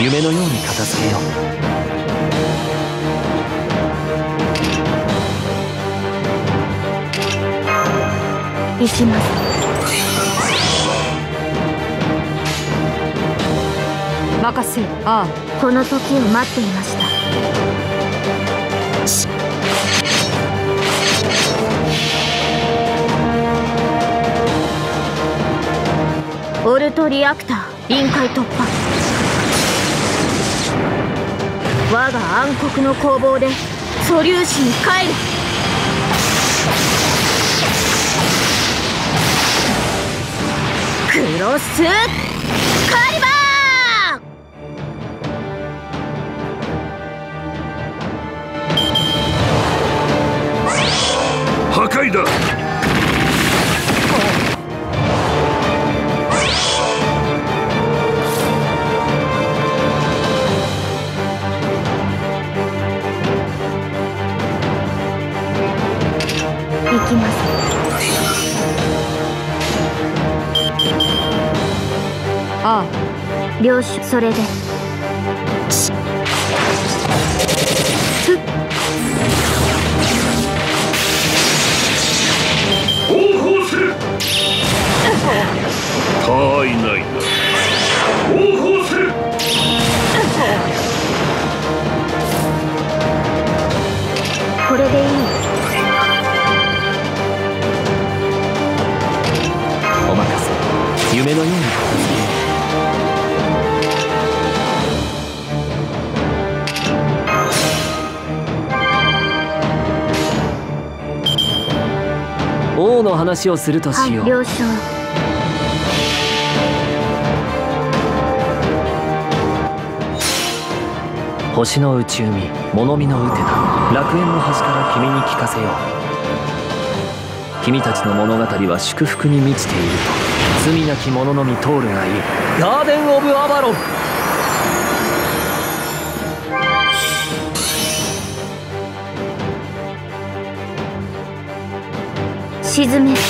夢のように片付けよう。 行きます。 任せよ。ああ、 この時を待っていました。オルトリアクター臨界突破。我が暗黒の攻防で素粒子に帰る。クロスカリバ破壊だ。 行きます。 ああ、 領主、それで応報する。他いないな。応報する。 これでいい。 お任せ。夢のように片付けよう。王の話をするとしよう。 了承。 星の内海、物見のウテナ、楽園の端から君に聞かせよう。君たちの物語は祝福に満ちていると罪なき者のみ通るがいい。ガーデン・オブ・アバロン。 沈め。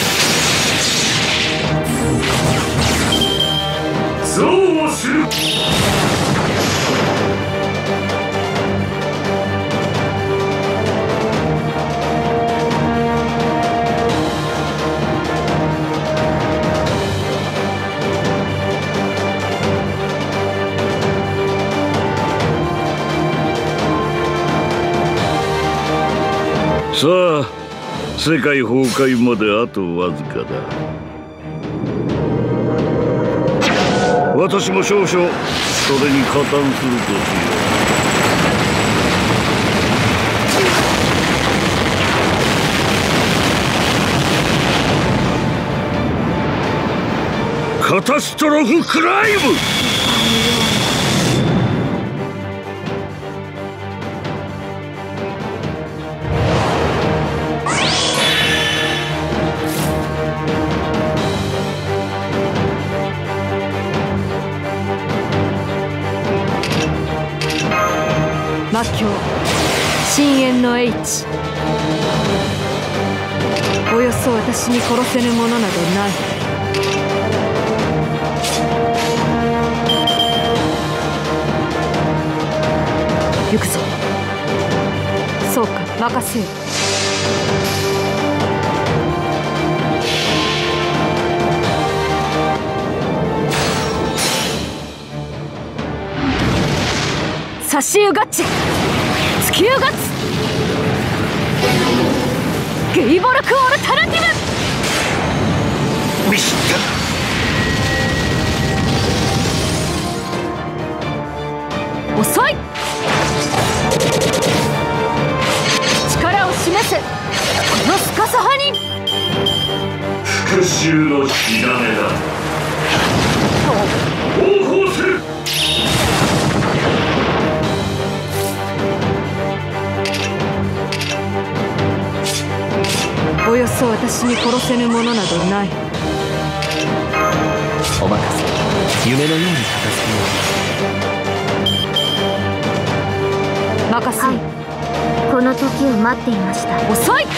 憎悪する。さあ、世界崩壊まであとわずかだ。私も少々それに加担するとしよう。カタストロフクライム。 魔境深淵の英知。およそ私に殺せぬものなどない。行くぞ。そうか、任せよ。サシウガッチ、スキューガッツ、ゲイボルクオルタナティブ。 見知った。 遅い。力を示せ、このスカサハに。 復讐の火種だ。応報する。 およそ私に殺せぬものなどない。 お任せ。夢のように片付けよう。 任せ。 はい、この時を待っていました。 遅い。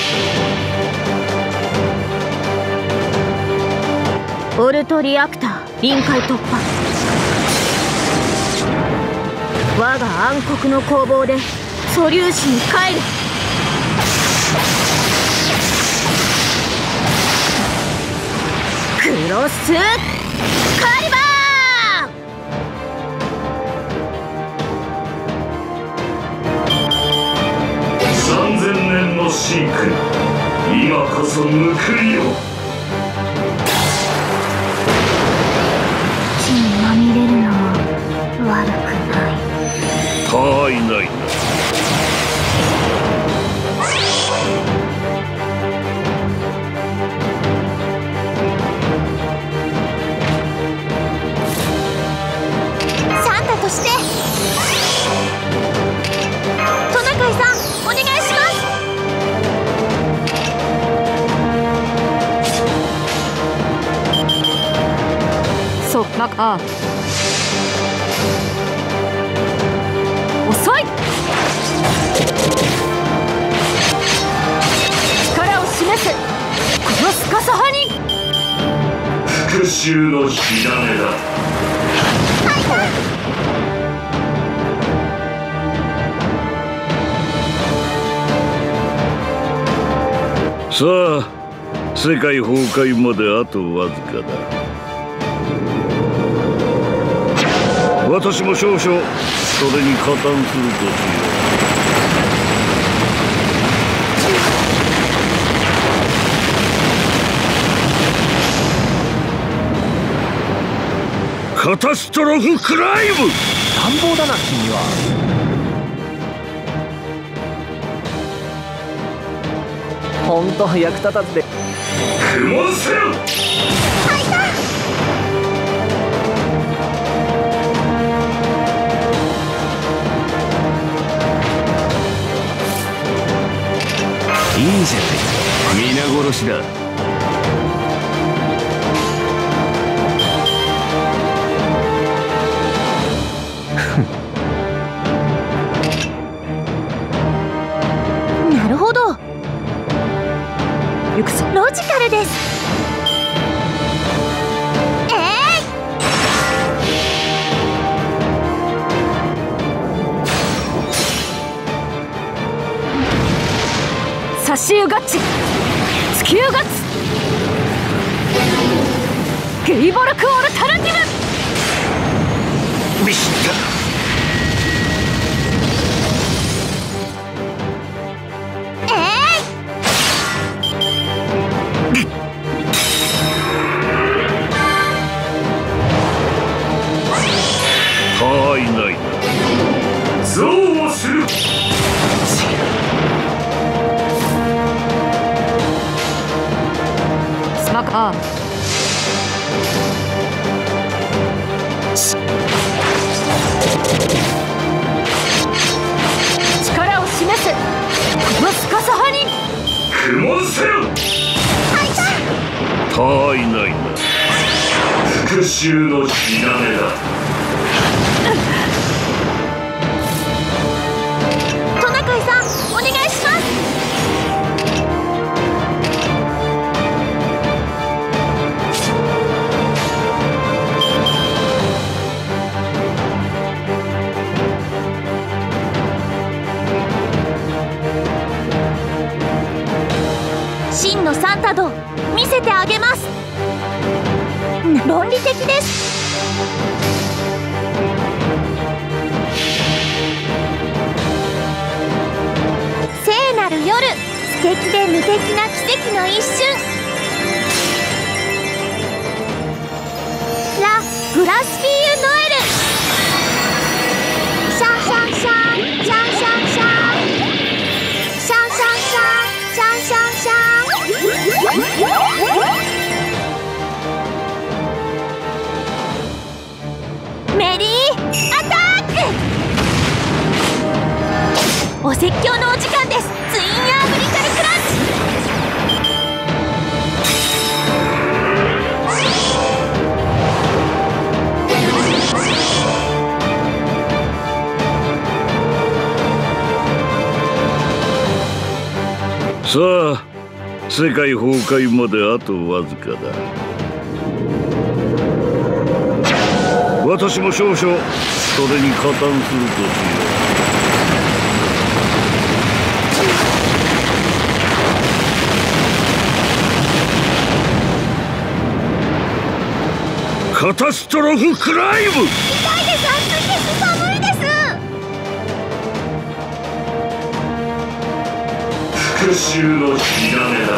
オルトリアクター臨界突破。我が暗黒の攻防で素粒子に帰る。クロスカリバー！3000年のシーク、今こそ報いよ。 血にまみれるのも悪くない。 他愛ないな。 サンタとしてトナカイさんお願いします。 そうあ遅い。力を示すこのスカサハに。 復讐の火種だ。さあ、世界崩壊まであとわずかだ。私も少々それに加担するとしよう。カタストロフクライム！ 乱暴だな君は。ほんと役立たずで。 苦悶せよ！ いいじゃない、皆殺しだ。 なるほど。 行くぞ。 ロジカルです。 サシューガッチスキューガッツゲイボルクオルタナティブ。 ミシッ他愛ないな。憎悪する。 スマカー力を示すこのスカサハに。 苦悶せよ！他愛ないな。復讐の火種だ。 トナカイさんお願いします。真のサンタド見せてあげます。論理的です。聖なる夜、素敵で無敵な奇跡の一瞬。ラ・グラスフィーユ・ノエル。シャンシャンシャンシャンシャンシャンシャンシャンシャンシャンシャンシャン。メリーアタック。お説教のお時間です。ツインアーブリカルクラッチ。さあ、世界崩壊まであとわずかだ。 私も少々それに加担するとしよう。カタストロフクライム。 痛いです、暑いです、寒いです。 復讐の火種だ。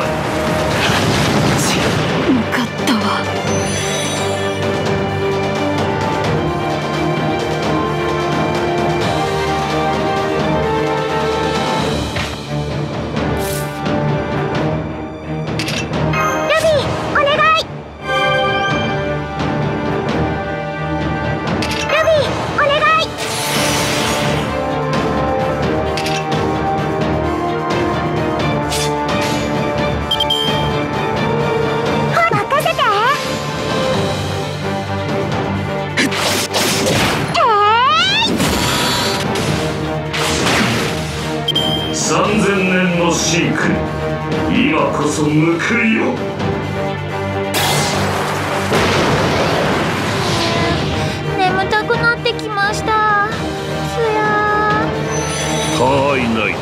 向かったわ。 3000年のシンク、今こそ報いよ。 眠たくなってきました。すやー。 たわいないな。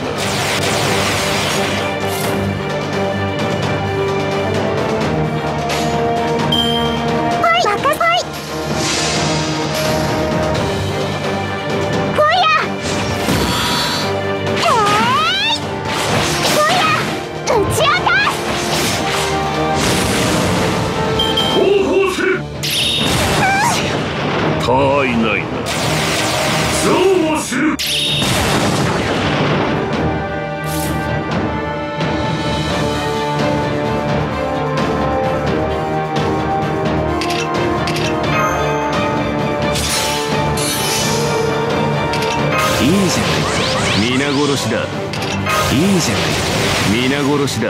たわいないな。そうもする。 いいじゃない、皆殺しだ。いいじゃない、皆殺しだ。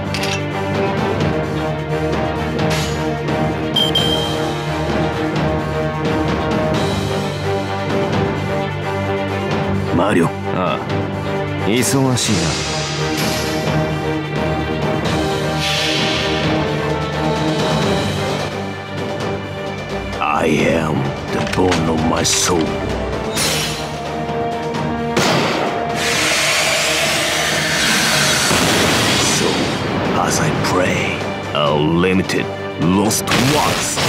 魔力。ああ、忙しいな。I am the bone of my soul. So, as I pray, our limited, lost ones.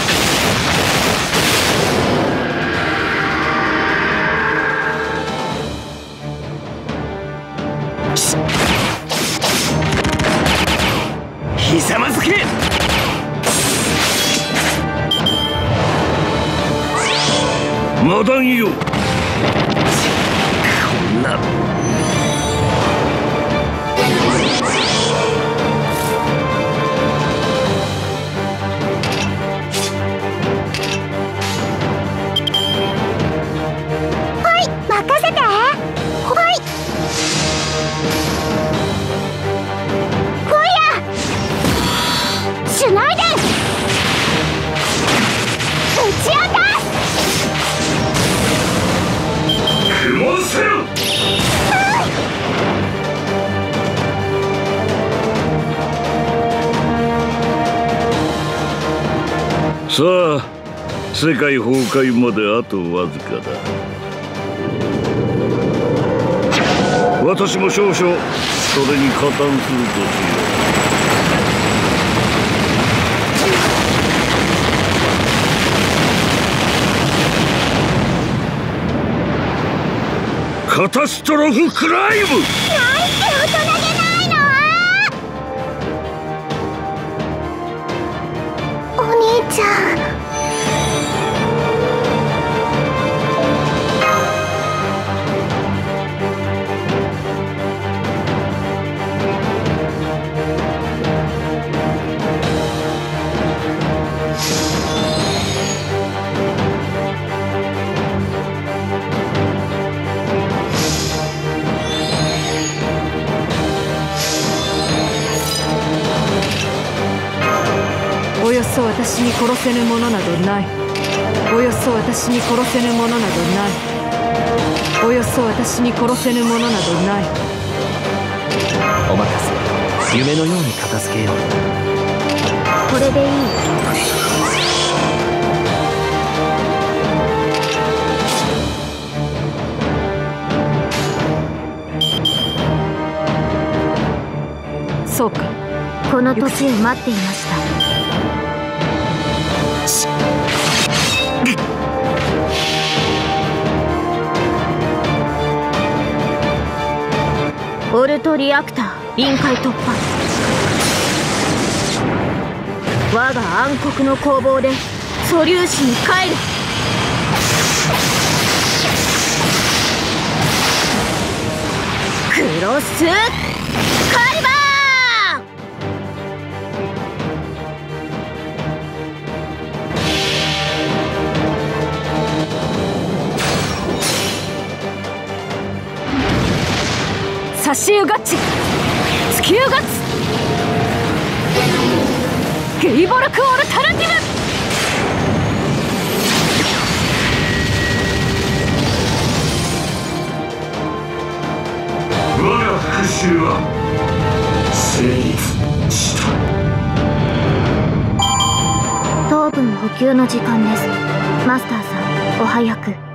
ひざまずけ。 マダンよ。 こんな。 さあ、世界崩壊まであとわずかだ。私も少々それに加担するとしよう。カタストロフクライム。 なんて大人げないの。お兄ちゃん。 およそ私に殺せぬものなどない。およそ私に殺せぬものなどない。およそ私に殺せぬものなどない。 お任せ。夢のように片付けよう。 これでいい。 この時を待っていました。オルトリアクター臨界突破。我が暗黒の攻防で素粒子に帰る。クロスカリバー差し湯ガッチ突き湯ガッツゲイボルクオルタナティブ。 我が復讐は成立した。 糖分補給の時間です。マスターさん、お早く。